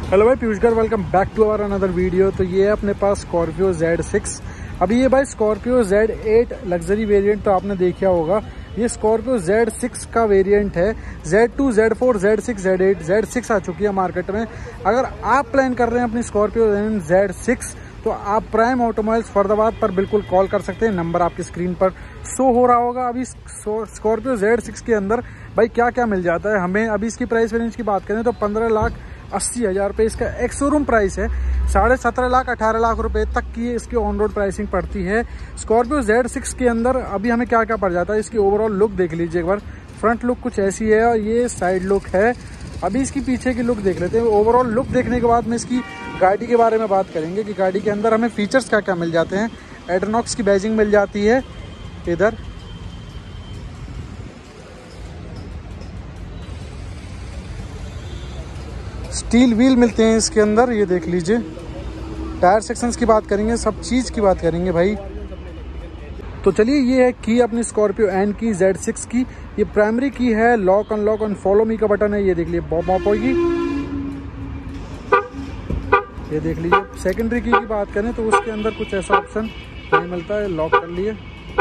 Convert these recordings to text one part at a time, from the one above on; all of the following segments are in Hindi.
हेलो भाई, पीयूष गर, welcome back to our another video. तो ये है अपने पास स्कॉर्पियो Z6। अभी ये भाई स्कॉर्पियो Z8 लग्जरी वेरिएंट तो आपने देखा होगा। ये स्कॉर्पियो Z6 का वेरिएंट है। Z2, Z4, Z6, Z8, Z6 आ चुकी है मार्केट में। अगर आप प्लान कर रहे हैं अपनी स्कॉर्पियो Z6 तो आप प्राइम ऑटोमोबाइल्स फरीदाबाद पर बिल्कुल कॉल कर सकते हैं। नंबर आपकी स्क्रीन पर शो हो रहा होगा। अभी स्कॉर्पियो Z6 के अंदर भाई क्या क्या मिल जाता है हमें। अभी इसकी प्राइस रेंज की बात करें तो 15,80,000 रुपये इसका एक्स शोरूम प्राइस है। 17.5 लाख 18 लाख रुपए तक की इसकी ऑन रोड प्राइसिंग पड़ती है। स्कॉर्पियो Z6 के अंदर अभी हमें क्या क्या पड़ जाता है, इसकी ओवरऑल लुक देख लीजिए एक बार। फ्रंट लुक कुछ ऐसी है और ये साइड लुक है। अभी इसकी पीछे की लुक देख लेते हैं। ओवरऑल लुक देखने के बाद में इसकी गाड़ी के बारे में बात करेंगे कि गाड़ी के अंदर हमें फीचर्स क्या क्या मिल जाते हैं। एड्रोनॉक्स की बैजिंग मिल जाती है इधर। स्टील व्हील मिलते हैं इसके अंदर, ये देख लीजिए। टायर सेक्शंस की बात करेंगे, सब चीज़ की बात करेंगे भाई। तो चलिए, ये है की अपनी स्कॉर्पियो एन की Z6 की। ये प्राइमरी की है। लॉक अनलॉक और फॉलो मी का बटन है, ये देख लीजिए। बॉप होगी, ये देख लीजिए। सेकेंडरी की बात करें तो उसके अंदर कुछ ऐसा ऑप्शन नहीं मिलता है, लॉक कर लिए।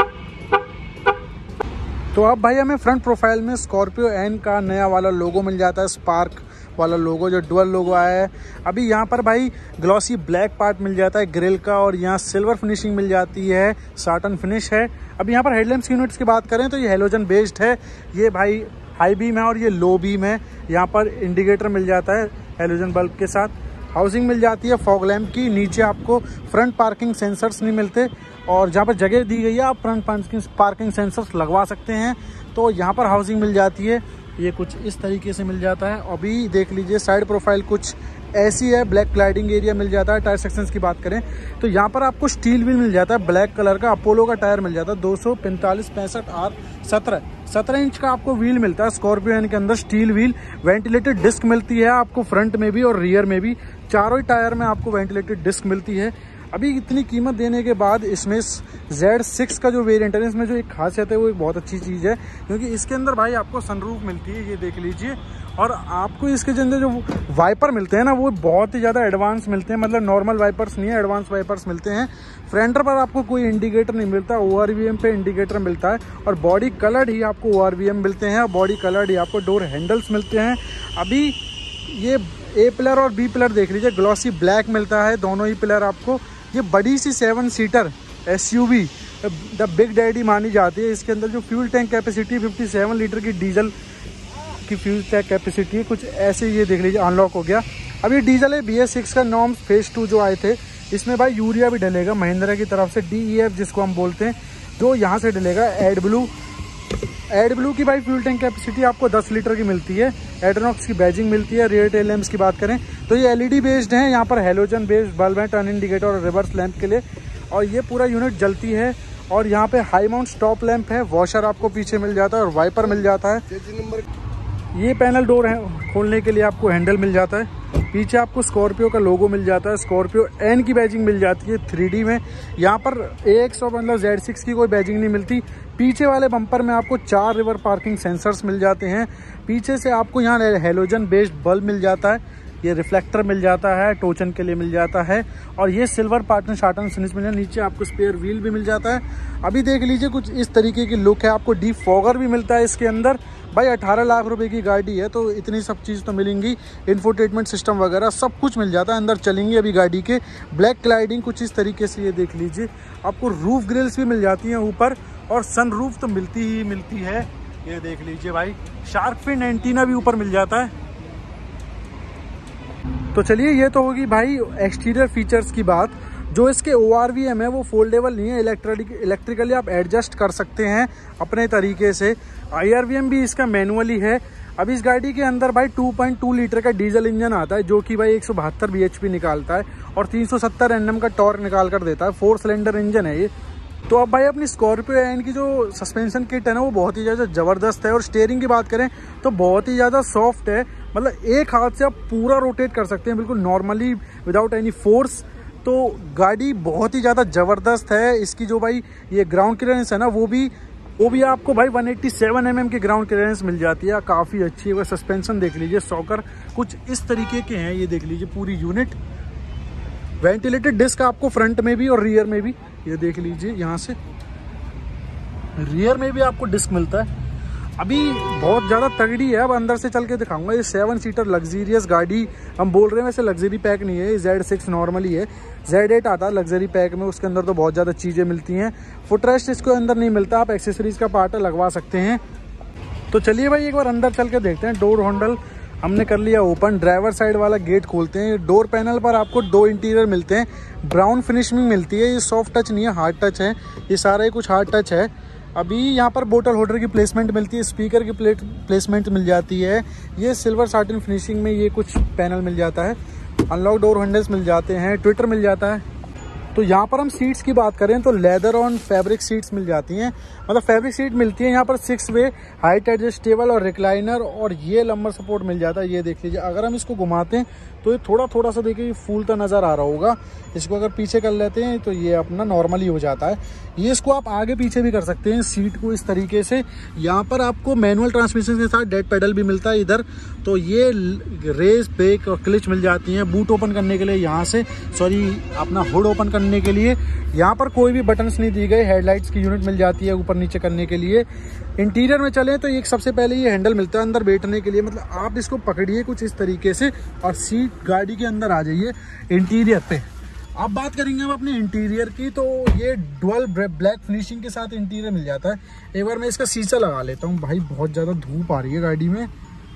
तो अब भाई हमें फ्रंट प्रोफाइल में स्कॉर्पियो एन का नया वाला लोगो मिल जाता है, स्पार्क वाला लोगो, जो डुअल लोगो आया है। अभी यहाँ पर भाई ग्लॉसी ब्लैक पार्ट मिल जाता है ग्रिल का, और यहाँ सिल्वर फिनिशिंग मिल जाती है, साटन फिनिश है। अभी यहाँ पर हेडलैम्प्स यूनिट्स की बात करें तो ये हेलोजन बेस्ड है। ये भाई हाई बीम है और ये लो बीम है। यहाँ पर इंडिकेटर मिल जाता है हेलोजन बल्ब के साथ। हाउसिंग मिल जाती है फॉग लैम्प की। नीचे आपको फ्रंट पार्किंग सेंसर्स नहीं मिलते, और जहाँ पर जगह दी गई है आप फ्रंट पार्किंग सेंसर्स लगवा सकते हैं। तो यहाँ पर हाउसिंग मिल जाती है, ये कुछ इस तरीके से मिल जाता है। अभी देख लीजिए साइड प्रोफाइल कुछ ऐसी है। ब्लैक क्लाइडिंग एरिया मिल जाता है। टायर सेक्शंस की बात करें तो यहाँ पर आपको स्टील व्हील मिल जाता है, ब्लैक कलर का। अपोलो का टायर मिल जाता है 245/65R 17 इंच का आपको व्हील मिलता है स्कॉर्पियो एन के अंदर। स्टील व्हील, वेंटिलेटेड डिस्क मिलती है आपको फ्रंट में भी और रियर में भी। चारों ही टायर में आपको वेंटिलेटेड डिस्क मिलती है। अभी इतनी कीमत देने के बाद इसमें Z6 का जो वेरिएंट है, इसमें जो एक खासियत है वो एक बहुत अच्छी चीज़ है, क्योंकि इसके अंदर भाई आपको सनरूफ मिलती है, ये देख लीजिए। और आपको इसके अंदर जो वाइपर मिलते हैं ना, वो बहुत ही ज़्यादा एडवांस मिलते हैं। मतलब नॉर्मल वाइपर्स नहीं है, एडवांस वाइपर्स मिलते हैं। फ्रंटर पर आपको कोई इंडिकेटर नहीं मिलता, ORVM पे इंडिकेटर मिलता है। और बॉडी कलर्ड ही आपको ORVM मिलते हैं, और बॉडी कलर्ड ही आपको डोर हैंडल्स मिलते हैं। अभी ये A पिलर और B पिलर देख लीजिए, ग्लॉसी ब्लैक मिलता है दोनों ही पिलर आपको। ये बड़ी सी 7 seater SUV the big daddy मानी जाती है। इसके अंदर जो फ्यूल टैंक कैपेसिटी 57 लीटर की डीजल की फ्यूल टैंक कैपेसिटी है, कुछ ऐसे। ये देख लीजिए अनलॉक हो गया। अब ये डीजल है। BS6 का नॉर्म्स फेज 2 जो आए थे, इसमें भाई यूरिया भी डलेगा महिंद्रा की तरफ से, DEF जिसको हम बोलते हैं, जो यहाँ से डलेगा। एडब्लू की भाई फ्यूल टैंक कैपेसिटी आपको 10 लीटर की मिलती है। एड्रोनॉक्स की बैजिंग मिलती है। रियर टेल लैंप्स की बात करें तो ये LED बेस्ड है। यहाँ पर हेलोजन बेस्ड बल्ब है, टर्न इंडिकेटर और रिवर्स लैंप के लिए, और ये पूरा यूनिट जलती है। और यहाँ पे हाई माउंट स्टॉप लैंप है। वॉशर आपको पीछे मिल जाता है और वाइपर मिल जाता है। ये पैनल डोर है, खोलने के लिए आपको हैंडल मिल जाता है। पीछे आपको स्कॉर्पियो का लोगो मिल जाता है। स्कॉर्पियो एन की बैजिंग मिल जाती है 3D में। यहाँ पर AX मतलब Z6 की कोई बैजिंग नहीं मिलती। पीछे वाले बम्पर में आपको 4 रिवर पार्किंग सेंसर्स मिल जाते हैं। पीछे से आपको यहाँ हेलोजन बेस्ड बल्ब मिल जाता है। ये रिफ्लेक्टर मिल जाता है, टोचन के लिए मिल जाता है। और ये सिल्वर पार्टन शार्टन फिनिश मिल जाता है। नीचे आपको स्पेयर व्हील भी मिल जाता है। अभी देख लीजिए कुछ इस तरीके की लुक है। आपको डिफॉगर भी मिलता है इसके अंदर। भाई 18 लाख रुपए की गाड़ी है तो इतनी सब चीज़ तो मिलेंगी। इंफोटेनमेंट सिस्टम वगैरह सब कुछ मिल जाता है अंदर। चलेंगे अभी गाड़ी के। ब्लैक क्लाइडिंग कुछ इस तरीके से, ये देख लीजिए। आपको रूफ ग्रिल्स भी मिल जाती हैं ऊपर, और सन रूफ तो मिलती ही मिलती है, ये देख लीजिए भाई। शार्क फिन एंटीना भी ऊपर मिल जाता है। तो चलिए, ये तो होगी भाई एक्सटीरियर फीचर्स की बात। जो इसके ORVM है वो फोल्डेबल नहीं है, इलेक्ट्रिकली आप एडजस्ट कर सकते हैं अपने तरीके से। IRVM भी इसका मैनुअली है। अब इस गाड़ी के अंदर भाई 2.2 लीटर का डीजल इंजन आता है, जो कि भाई 172 bhp निकालता है और 370 Nm का टॉर्क निकाल कर देता है। 4 सिलेंडर इंजन है ये। तो अब भाई अपनी स्कॉर्पियो एन की जो सस्पेंशन किट है ना, वो बहुत ही ज़्यादा ज़बरदस्त है। और स्टीयरिंग की बात करें तो बहुत ही ज़्यादा सॉफ्ट है। मतलब एक हाथ से आप पूरा रोटेट कर सकते हैं बिल्कुल नॉर्मली, विदाउट एनी फोर्स। तो गाड़ी बहुत ही ज़्यादा ज़बरदस्त है। इसकी जो भाई ये ग्राउंड क्लियरेंस है ना, वो भी वो भी आपको भाई 187 mm की ग्राउंड क्लियरेंस मिल जाती है, काफ़ी अच्छी है। सस्पेंशन देख लीजिए, शॉकर कुछ इस तरीके के हैं, ये देख लीजिए पूरी यूनिट। वेंटिलेटेड डिस्क आपको फ्रंट में भी और रियर में भी, ये देख लीजिए यहाँ से रियर में भी आपको डिस्क मिलता है। अभी बहुत ज़्यादा तगड़ी है, अब अंदर से चल के दिखाऊंगा। ये 7 सीटर लग्जीरियस गाड़ी हम बोल रहे हैं, वैसे लग्जरी पैक नहीं है, ये Z6 नॉर्मली है। Z8 आता है लग्जरी पैक में, उसके अंदर तो बहुत ज़्यादा चीज़ें मिलती हैं। फुटरेस्ट इसके अंदर नहीं मिलता, आप एक्सेसरीज़ का पार्ट लगवा सकते हैं। तो चलिए भाई एक बार अंदर चल के देखते हैं। डोर हैंडल हमने कर लिया ओपन, ड्राइवर साइड वाला गेट खोलते हैं। डोर पैनल पर आपको 2 इंटीरियर मिलते हैं, ब्राउन फिनिशिंग मिलती है। ये सॉफ्ट टच नहीं है, हार्ड टच है, ये सारा ही कुछ हार्ड टच है। अभी यहाँ पर बोतल होल्डर की प्लेसमेंट मिलती है, स्पीकर की प्लेसमेंट मिल जाती है। ये सिल्वर साटिन फिनिशिंग में ये कुछ पैनल मिल जाता है। अनलॉक डोर हैंडल्स मिल जाते हैं, ट्विटर मिल जाता है। तो यहाँ पर हम सीट्स की बात करें तो लेदर ऑन फैब्रिक सीट्स मिल जाती हैं, मतलब फैब्रिक सीट मिलती है यहाँ पर 6 वे, हाइट एडजस्टेबल और रिक्लाइनर, और ये लंबर सपोर्ट मिल जाता है। ये देख लीजिए, अगर हम इसको घुमाते हैं तो ये थोड़ा सा देखिए फूलता नज़र आ रहा होगा। इसको अगर पीछे कर लेते हैं तो ये अपना नॉर्मली हो जाता है। ये इसको आप आगे पीछे भी कर सकते हैं सीट को इस तरीके से। यहाँ पर आपको मैनुअल ट्रांसमिशन के साथ डेड पेडल भी मिलता है इधर। तो ये रेस, ब्रेक और क्लिच मिल जाती हैं। बूट ओपन करने के लिए यहाँ से, अपना हुड ओपन करने के लिए यहाँ पर कोई भी बटन्स नहीं दी गए। हेडलाइट्स की यूनिट मिल जाती है ऊपर नीचे करने के लिए। इंटीरियर में चलें तो एक सबसे पहले ये हैंडल मिलता है अंदर बैठने के लिए, मतलब आप इसको पकड़िए कुछ इस तरीके से और सीट गाड़ी के अंदर आ जाइए इंटीरियर पे। अब बात करेंगे हम अपने इंटीरियर की, तो ये डुअल ब्लैक फिनिशिंग के साथ इंटीरियर मिल जाता है। एक बार मैं इसका शीशा लगा लेता हूँ, भाई बहुत ज़्यादा धूप आ रही है गाड़ी में।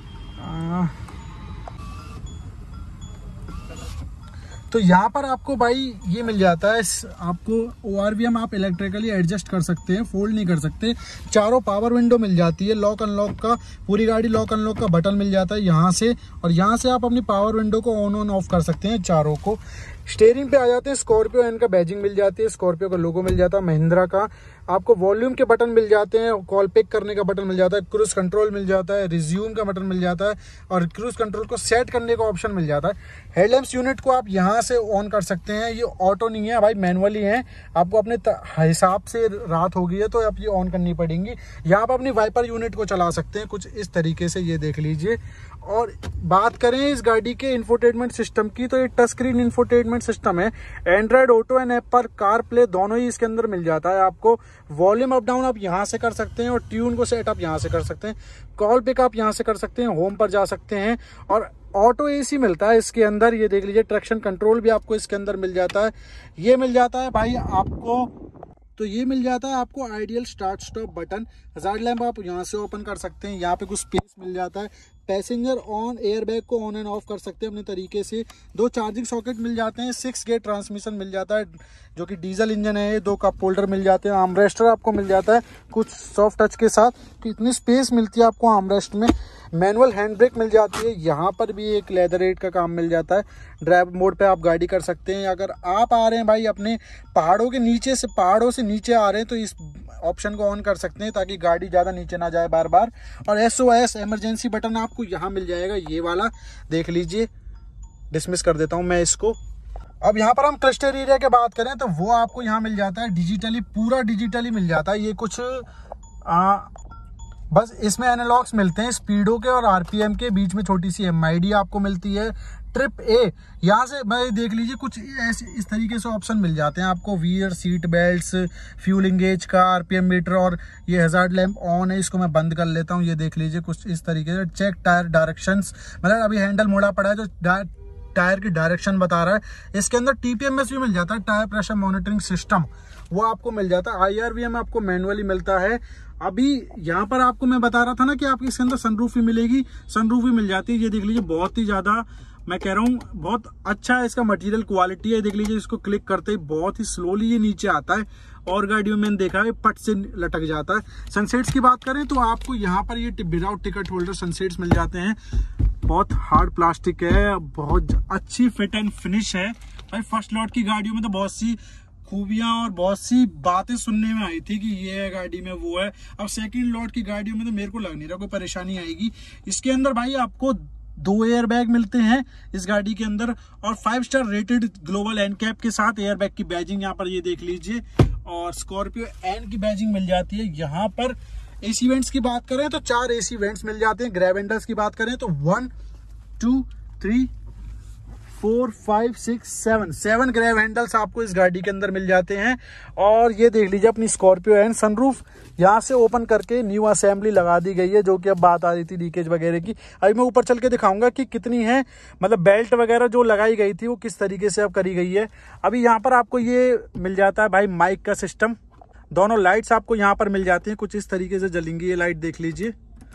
तो यहाँ पर आपको भाई ये मिल जाता है, आपको ORVM आप इलेक्ट्रिकली एडजस्ट कर सकते हैं, फोल्ड नहीं कर सकते। चारों पावर विंडो मिल जाती है, लॉक अनलॉक का, पूरी गाड़ी लॉक अनलॉक का बटन मिल जाता है यहाँ से, और यहाँ से आप अपनी पावर विंडो को ऑन ऑफ कर सकते हैं चारों को। स्टीयरिंग पे आ जाते हैं, स्कॉर्पियो एन का बैजिंग मिल जाती है, स्कॉर्पियो का लोगो मिल जाता है, महिंद्रा का। आपको वॉल्यूम के बटन मिल जाते हैं, कॉल पिक करने का बटन मिल जाता है, क्रूज कंट्रोल मिल जाता है, रिज्यूम का बटन मिल जाता है, और क्रूज कंट्रोल को सेट करने का ऑप्शन मिल जाता है। हेडलैम्प्स यूनिट को आप यहाँ से ऑन कर सकते हैं, ये ऑटो नहीं है भाई, मैनुअली है। आपको अपने हिसाब से रात हो गई है तो आप ये ऑन करनी पड़ेंगी। यहाँ पर अपनी वाइपर यूनिट को चला सकते हैं कुछ इस तरीके से, ये देख लीजिए। और बात करें इस गाड़ी के इंफोटेनमेंट सिस्टम की, तो ये टच स्क्रीन इंफोटेनमेंट सिस्टम है। Android Auto and Apple CarPlay दोनों ही इसके अंदर मिल जाता है आपको। वॉल्यूम अप डाउन आप यहाँ से कर सकते हैं, और ट्यून को सेट आप यहाँ से कर सकते हैं। कॉल पिक आप यहाँ से कर सकते हैं, होम पर जा सकते हैं, और ऑटो AC मिलता है इसके अंदर। ये देख लीजिए, ट्रैक्शन कंट्रोल भी आपको इसके अंदर मिल जाता है। ये मिल जाता है भाई आपको, तो ये मिल जाता है आपको ideal start stop button. Hazard lamp आप यहाँ से ओपन कर सकते हैं, यहाँ पे कुछ स्पेस मिल जाता है। पैसेंजर ऑन एयरबैग को ऑन एंड ऑफ कर सकते हैं अपने तरीके से। 2 चार्जिंग सॉकेट मिल जाते हैं, 6 गेट ट्रांसमिशन मिल जाता है जो कि डीजल इंजन है। 2 कप होल्डर मिल जाते हैं, आर्मरेस्टर आपको मिल जाता है कुछ सॉफ्ट टच के साथ, तो इतनी स्पेस मिलती है आपको आर्मरेस्ट में। मैनुअल हैंड ब्रेक मिल जाती है, यहाँ पर भी एक लेदर एड का काम मिल जाता है। ड्राइव मोड पे आप गाड़ी कर सकते हैं। अगर आप आ रहे हैं भाई अपने पहाड़ों से नीचे आ रहे हैं तो इस ऑप्शन को ऑन कर सकते हैं ताकि गाड़ी ज़्यादा नीचे ना जाए बार बार। और SOS इमरजेंसी बटन आपको यहाँ मिल जाएगा, ये वाला देख लीजिए। डिसमिस कर देता हूँ मैं इसको। अब यहाँ पर हम क्लस्टर एरिया की बात करें तो वो आपको यहाँ मिल जाता है डिजिटली, पूरा डिजिटली मिल जाता है। ये कुछ बस इसमें एनालॉग्स मिलते हैं स्पीडो के और RPM के, बीच में छोटी सी MID आपको मिलती है। ट्रिप A यहाँ से भाई देख लीजिए, कुछ ऐसे इस तरीके से ऑप्शन मिल जाते हैं आपको। वीयर, सीट बेल्ट्स, फ्यूलिंग गेज का, RPM मीटर, और ये हजार्ड लैंप ऑन है, इसको मैं बंद कर लेता हूँ। ये देख लीजिए कुछ इस तरीके से। चेक टायर डायरेक्शंस, मतलब अभी हैंडल मोड़ा पड़ा है जो टायर की डायरेक्शन बता रहा है। इसके अंदर TPMS भी मिल जाता है, टायर प्रेशर मॉनिटरिंग सिस्टम, वो आपको मिल जाता है। IRVM आपको मैनुअली मिलता है। अभी यहाँ पर आपको मैं बता रहा था ना कि आपको इसके अंदर सनरूफ भी मिलेगी, सनरूफ भी मिल जाती है। ये देख लीजिए, बहुत ही ज़्यादा मैं कह रहा हूँ बहुत अच्छा है इसका मटेरियल, क्वालिटी है। देख लीजिए, इसको क्लिक करते ही बहुत ही स्लोली ये नीचे आता है, और गाड़ियों में मैंने देखा है पट से लटक जाता है। सनसेट्स की बात करें तो आपको यहाँ पर ये विदाउट टिकट होल्डर सनसेट्स मिल जाते हैं। बहुत हार्ड प्लास्टिक है, बहुत अच्छी फिट एंड फिनिश है भाई। फर्स्ट लॉट की गाड़ियों में तो बहुत सी खूबियां और बहुत सी बातें सुनने में आई थी कि ये है गाड़ी में, वो है। अब सेकंड लॉट की गाड़ियों में तो मेरे को लग नहीं रहा कोई परेशानी आएगी। इसके अंदर भाई आपको 2 एयर बैग मिलते हैं इस गाड़ी के अंदर, और 5 स्टार रेटेड ग्लोबल एनकैप के साथ एयर बैग की बैजिंग यहाँ पर ये देख लीजिए। और स्कॉर्पियो एन की बैजिंग मिल जाती है। यहाँ पर एसी वेंट्स की बात करें तो 4 एसी वेंट्स मिल जाते हैं। ग्रैब हैंडल्स की बात करें तो 1 2 3 4 5 6 7 ग्रैब हैंडल्स आपको इस गाड़ी के अंदर मिल जाते हैं। और ये देख लीजिए अपनी स्कॉर्पियो एन सनरूफ यहाँ से ओपन करके न्यू असेंबली लगा दी गई है, जो कि अब बात आ रही थी लीकेज वगैरह की। अभी मैं ऊपर चल के दिखाऊंगा कि कितनी है, मतलब बेल्ट वगैरह जो लगाई गई थी वो किस तरीके से अब करी गई है। अभी यहाँ पर आपको ये मिल जाता है भाई माइक का सिस्टम। दोनों लाइट्स आपको यहाँ पर मिल जाती हैं, कुछ इस तरीके से जलेंगी ये लाइट, देख लीजिए।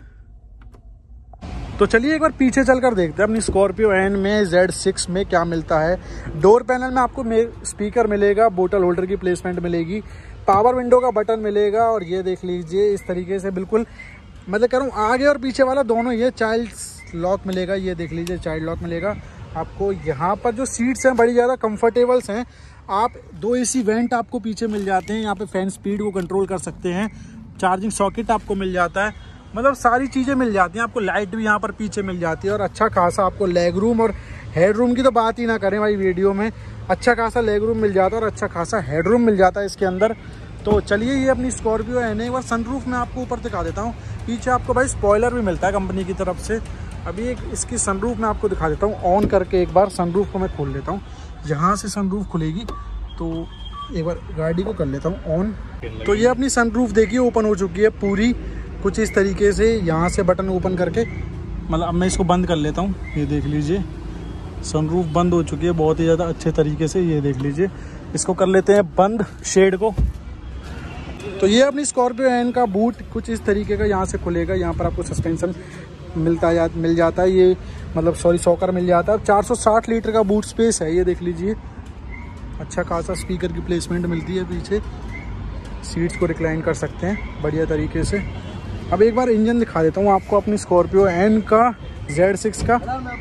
तो चलिए एक बार पीछे चलकर देखते हैं अपनी स्कॉर्पियो एन में Z6 में क्या मिलता है। डोर पैनल में आपको स्पीकर मिलेगा, बोतल होल्डर की प्लेसमेंट मिलेगी, पावर विंडो का बटन मिलेगा। और ये देख लीजिए इस तरीके से बिल्कुल, मतलब कह रहा हूँ आगे और पीछे वाला दोनों, ये चाइल्ड लॉक मिलेगा। ये देख लीजिए चाइल्ड लॉक मिलेगा आपको। यहाँ पर जो सीट्स हैं बड़ी ज़्यादा कंफर्टेबल्स हैं। आप 2 एसी वेंट आपको पीछे मिल जाते हैं। यहाँ पे फैन स्पीड को कंट्रोल कर सकते हैं। चार्जिंग सॉकेट आपको मिल जाता है, मतलब सारी चीज़ें मिल जाती हैं आपको। लाइट भी यहाँ पर पीछे मिल जाती है। और अच्छा खासा आपको लेग रूम और हेड रूम की तो बात ही ना करें भाई, वीडियो में अच्छा खासा लेग रूम मिल जाता है और अच्छा खासा हेड रूम मिल जाता है इसके अंदर। तो चलिए ये अपनी स्कॉर्पियो है, एक बार सनरूफ में आपको ऊपर दिखा देता हूँ। पीछे आपको भाई स्पॉइलर भी मिलता है कंपनी की तरफ से। अभी एक इसकी सनरूफ में आपको दिखा देता हूँ ऑन करके। एक बार सनरूफ को मैं खोल लेता हूँ, यहाँ से सनरूफ खुलेगी। तो एक बार गाड़ी को कर लेता हूँ ऑन। तो ये अपनी सनरूफ देखिए ओपन हो चुकी है पूरी, कुछ इस तरीके से। यहाँ से बटन ओपन करके, मतलब अब मैं इसको बंद कर लेता हूँ। ये देख लीजिए सनरूफ बंद हो चुकी है बहुत ही ज़्यादा अच्छे तरीके से। ये देख लीजिए, इसको कर लेते हैं बंद शेड को। तो ये अपनी स्कॉर्पियो एन का बूट कुछ इस तरीके का यहाँ से खुलेगा। यहाँ पर आपको सस्पेंशन मिल जाता है, ये मतलब सॉकर मिल जाता है। 460 लीटर का बूट स्पेस है। ये देख लीजिए अच्छा खासा स्पीकर की प्लेसमेंट मिलती है पीछे। सीट्स को रिक्लाइन कर सकते हैं बढ़िया तरीके से। अब एक बार इंजन दिखा देता हूँ आपको अपनी स्कॉर्पियो एन का Z6 का।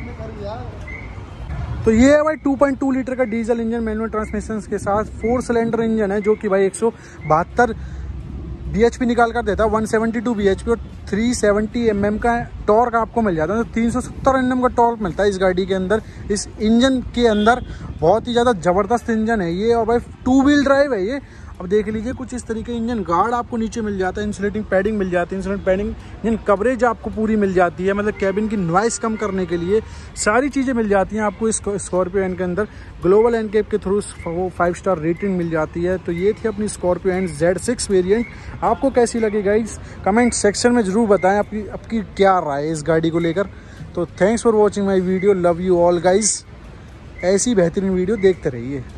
तो ये है भाई 2.2 लीटर का डीजल इंजन मैनुअल ट्रांसमिशन के साथ 4 सिलेंडर इंजन है, जो कि भाई 172 bhp निकाल कर देता है। 172 bhp और 370 mm का टॉर्क आपको मिल जाता है। तो 370 Nm का टॉर्क मिलता है इस गाड़ी के अंदर, इस इंजन के अंदर। बहुत ही ज़्यादा ज़बरदस्त इंजन है ये। और भाई 2 व्हील ड्राइव है ये। अब देख लीजिए कुछ इस तरीके इंजन गार्ड आपको नीचे मिल जाता है, इंसुलेटिंग पैडिंग मिल जाती है, इंसुलेटिंग पैडिंग इंजन कवरेज आपको पूरी मिल जाती है, मतलब कैबिन की नॉइस कम करने के लिए सारी चीज़ें मिल जाती हैं आपको इस स्कॉर्पियो एन के अंदर। ग्लोबल एनकेप के थ्रू 5 स्टार रेटिंग मिल जाती है। तो ये थी अपनी स्कॉर्पियो एन Z6 वेरिएंट। आपको कैसी लगी गाइस, कमेंट सेक्शन में ज़रूर बताएं आपकी क्या राय है इस गाड़ी को लेकर। तो thanks for watching my video, love you all guys. ऐसी बेहतरीन वीडियो देखते रहिए।